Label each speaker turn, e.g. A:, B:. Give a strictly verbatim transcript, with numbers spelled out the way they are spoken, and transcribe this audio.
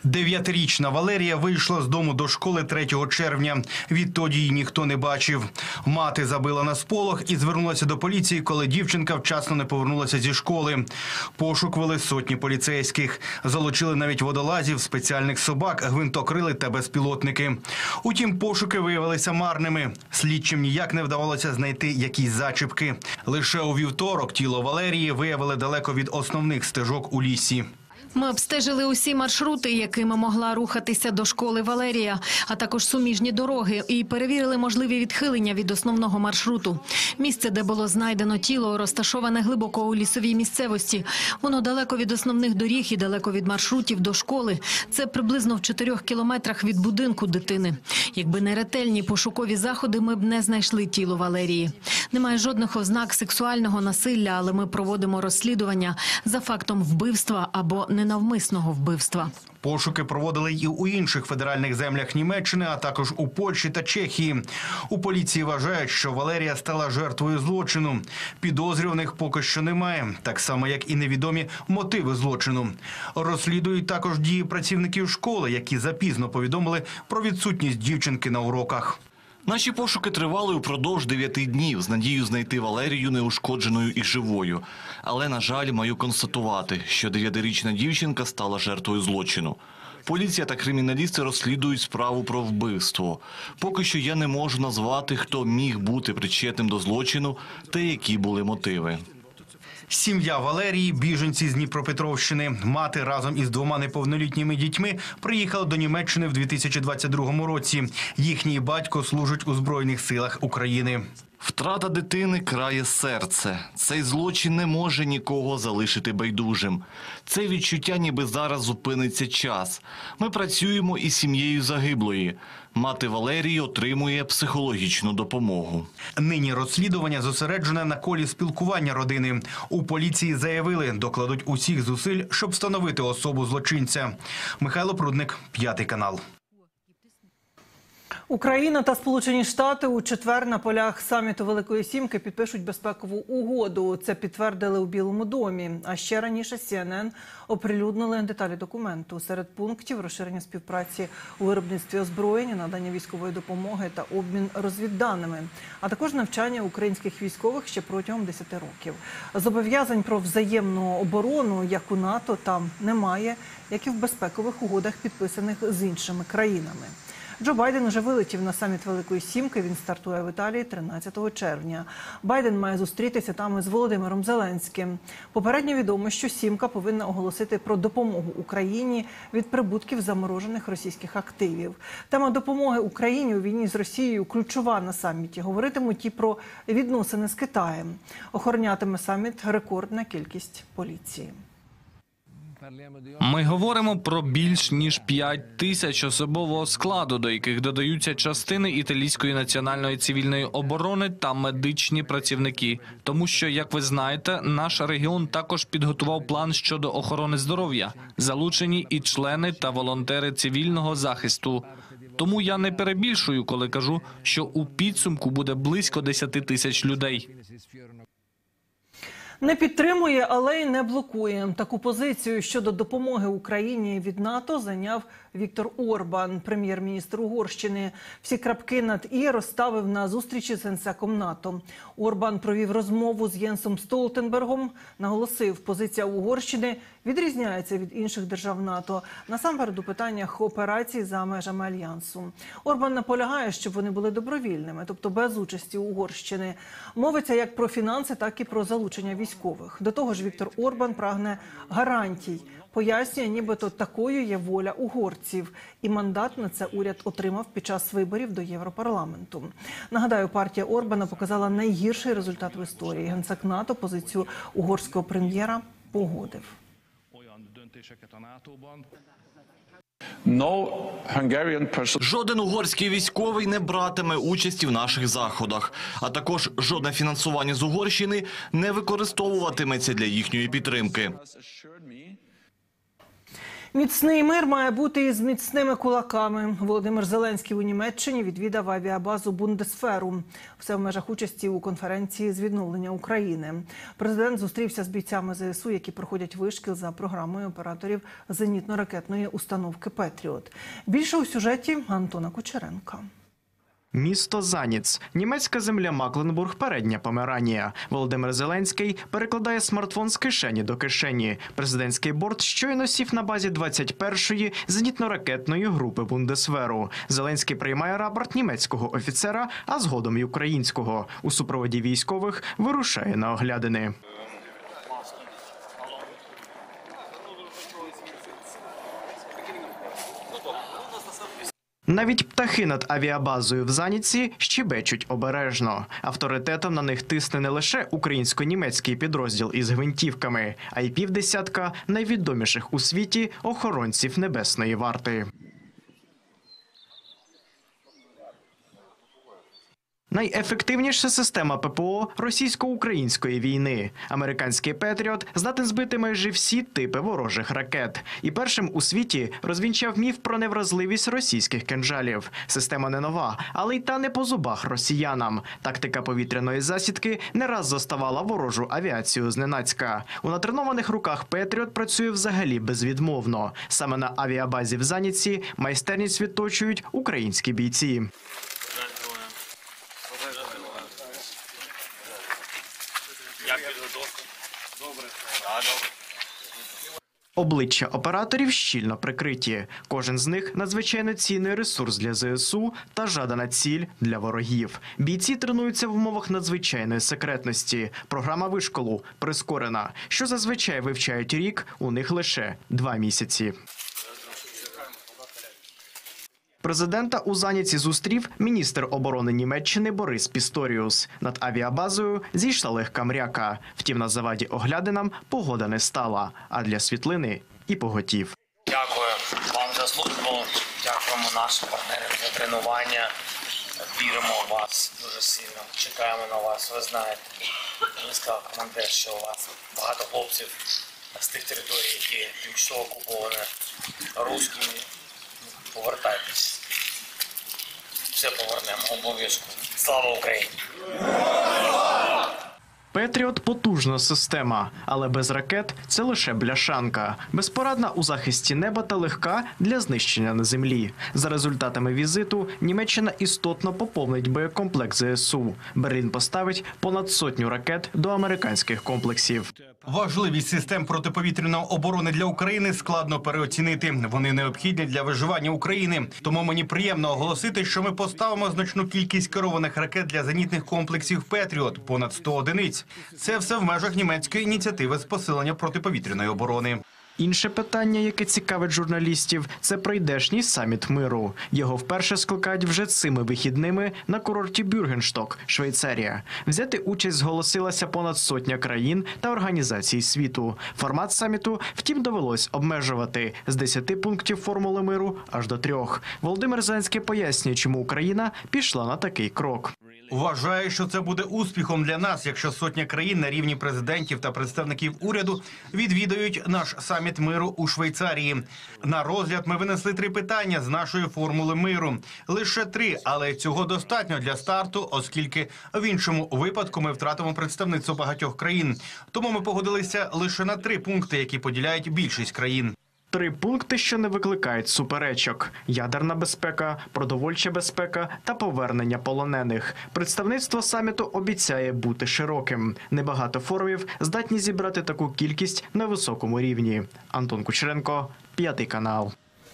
A: Дев'ятирічна Валерія вийшла з дому до школи третього червня. Відтоді її ніхто не бачив. Мати забила на сполох і звернулася до поліції, коли дівчинка вчасно не повернулася зі школи. Пошук вели сотні поліцейських. Залучили навіть водолазів, спеціальних собак, гвинтокрили та безпілотники. Утім, пошуки виявилися марними. Слідчим ніяк не вдавалося знайти якісь зачіпки. Лише у вівторок тіло Валерії виявили далеко від основних стежок у лісі.
B: Ми обстежили усі маршрути, якими могла рухатися до школи Валерія, а також суміжні дороги, і перевірили можливі відхилення від основного маршруту. Місце, де було знайдено тіло, розташоване глибоко у лісовій місцевості. Воно далеко від основних доріг і далеко від маршрутів до школи. Це приблизно в чотирьох кілометрах від будинку дитини. Якби не ретельні пошукові заходи, ми б не знайшли тіло Валерії. Немає жодних ознак сексуального насилля, але ми проводимо розслідування за фактом вбивства або ненавмисного вбивства.
A: Пошуки проводили і у інших федеральних землях Німеччини, а також у Польщі та Чехії. У поліції вважають, що Валерія стала жертвою злочину. Підозрюваних поки що немає, так само, як і невідомі мотиви злочину. Розслідують також дії працівників школи, які запізно повідомили про відсутність дівчинки на уроках.
C: Наші пошуки тривали упродовж дев'яти днів з надією знайти Валерію неушкодженою і живою. Але, на жаль, маю констатувати, що дев'ятирічна дівчинка стала жертвою злочину. Поліція та криміналісти розслідують справу про вбивство. Поки що я не можу назвати, хто міг бути причетним до злочину та які були мотиви.
A: Сім'я Валерії – біженці з Дніпропетровщини. Мати разом із двома неповнолітніми дітьми приїхала до Німеччини в дві тисячі двадцять другому році. Їхній батько служить у Збройних силах України.
C: Втрата дитини крає серце. Цей злочин не може нікого залишити байдужим. Це відчуття, ніби зараз зупиниться час. Ми працюємо із сім'єю загиблої. Мати Валерії отримує психологічну допомогу.
A: Нині розслідування зосереджене на колі спілкування родини. У поліції заявили, докладуть усіх зусиль, щоб встановити особу злочинця. Михайло Прудник, П'ятий канал.
D: Україна та Сполучені Штати у четвер на полях саміту Великої Сімки підпишуть безпекову угоду. Це підтвердили у Білому домі. А ще раніше Сі Ен Ен оприлюднили деталі документу. Серед пунктів – розширення співпраці у виробництві озброєння, надання військової допомоги та обмін розвідданими, а також навчання українських військових ще протягом десяти років. Зобов'язань про взаємну оборону, як у НАТО, там немає, як і в безпекових угодах, підписаних з іншими країнами. Джо Байден уже вилетів на саміт Великої Сімки. Він стартує в Італії тринадцятого червня. Байден має зустрітися там із Володимиром Зеленським. Попередньо відомо, що Сімка повинна оголосити про допомогу Україні від прибутків заморожених російських активів. Тема допомоги Україні у війні з Росією ключова на саміті. Говоритимуть і про відносини з Китаєм. Охоронятиме саміт рекордна кількість поліції.
E: Ми говоримо про більш ніж п'ять тисяч особового складу, до яких додаються частини італійської національної цивільної оборони та медичні працівники. Тому що, як ви знаєте, наш регіон також підготував план щодо охорони здоров'я. Залучені і члени та волонтери цивільного захисту. Тому я не перебільшую, коли кажу, що у підсумку буде близько десяти тисяч людей.
D: Не підтримує, але й не блокує. Таку позицію щодо допомоги Україні від НАТО зайняв Віктор Орбан, прем'єр-міністр Угорщини. Всі крапки над «і» розставив на зустрічі з генсеком НАТО. Орбан провів розмову з Єнсом Столтенбергом, наголосив, позиція Угорщини відрізняється від інших держав НАТО, насамперед у питаннях операцій за межами Альянсу. Орбан наполягає, щоб вони були добровільними, тобто без участі Угорщини. Мовиться як про фінанси, так і про залучення військових. До того ж, Віктор Орбан прагне гарантій. Пояснює, нібито такою є воля угорців. І мандат на це уряд отримав під час виборів до Європарламенту. Нагадаю, партія Орбана показала найгірший результат в історії. Генсек НАТО позицію угорського прем'єра погодив.
C: Жоден угорський військовий не братиме участі в наших заходах, а також жодне фінансування з Угорщини не використовуватиметься для їхньої підтримки.
D: Міцний мир має бути із міцними кулаками. Володимир Зеленський у Німеччині відвідав авіабазу Бундесферу. Все в межах участі у конференції з відновлення України. Президент зустрівся з бійцями зеес у, які проходять вишкіл за програмою операторів зенітно-ракетної установки «Петріот». Більше у сюжеті Антона Кучеренка.
F: Місто Заніц. Німецька земля Макленбург, передня Померанія. Володимир Зеленський перекладає смартфон з кишені до кишені. Президентський борт щойно сів на базі двадцять першої зенітно-ракетної групи Бундесверу. Зеленський приймає рапорт німецького офіцера, а згодом й українського. У супроводі військових вирушає на оглядини. Навіть птахи над авіабазою в Заніці щебечуть обережно. Авторитетом на них тисне не лише українсько-німецький підрозділ із гвинтівками, а й півдесятка найвідоміших у світі охоронців Небесної варти. Найефективніша система пе пе о російсько-української війни. Американський «Петріот» здатен збити майже всі типи ворожих ракет. І першим у світі розвінчав міф про невразливість російських кинджалів. Система не нова, але й та не по зубах росіянам. Тактика повітряної засідки не раз заставала ворожу авіацію зненацька. У натренованих руках «Петріот» працює взагалі безвідмовно. Саме на авіабазі в Заніці майстерність відточують українські бійці. Обличчя операторів щільно прикриті. Кожен з них – надзвичайно цінний ресурс для зе ес у та жадана ціль для ворогів. Бійці тренуються в умовах надзвичайної секретності. Програма вишколу прискорена. Що зазвичай вивчають рік, у них лише два місяці. Президента у Заніці зустрів міністр оборони Німеччини Борис Пісторіус. Над авіабазою зійшла легка мряка. Втім, на заваді оглядинам погода не стала, а для світлини і поготів.
G: Дякую вам за службу, дякуємо нашим партнерам за тренування. Віримо в вас дуже сильно, чекаємо на вас. Ви знаєте, мені сказав командир, що у вас багато хлопців з тих територій, які тимчасово окуповані русскими. Повертайтесь. Все повернемо, обов'язково. Слава Україні!
F: «Петріот» – потужна система, але без ракет – це лише бляшанка. Безпорадна у захисті неба та легка для знищення на землі. За результатами візиту Німеччина істотно поповнить боєкомплект зе ес у. Берлін поставить понад сотню ракет до американських комплексів.
A: Важливість систем протиповітряної оборони для України складно переоцінити. Вони необхідні для виживання України. Тому мені приємно оголосити, що ми поставимо значну кількість керованих ракет для зенітних комплексів «Петріот» – понад сто одиниць. Це все в межах німецької ініціативи з посилення протиповітряної оборони.
F: Інше питання, яке цікавить журналістів – це прийдешній саміт миру. Його вперше скликають вже цими вихідними на курорті Бюргеншток, Швейцарія. Взяти участь зголосилася понад сотня країн та організацій світу. Формат саміту, втім, довелось обмежувати – з десяти пунктів формули миру аж до трьох. Володимир Зеленський пояснює, чому Україна пішла на такий крок.
A: Вважаю, що це буде успіхом для нас, якщо сотня країн на рівні президентів та представників уряду відвідають наш саміт миру у Швейцарії. На розгляд ми винесли три питання з нашої формули миру. Лише три, але цього достатньо для старту, оскільки в іншому випадку ми втратимо представництво багатьох країн. Тому ми погодилися лише на три пункти, які поділяють більшість країн.
F: Три пункти, що не викликають суперечок – ядерна безпека, продовольча безпека та повернення полонених. Представництво саміту обіцяє бути широким. Небагато форумів здатні зібрати таку кількість на високому рівні. Антон Кучеренко, П'ятий канал.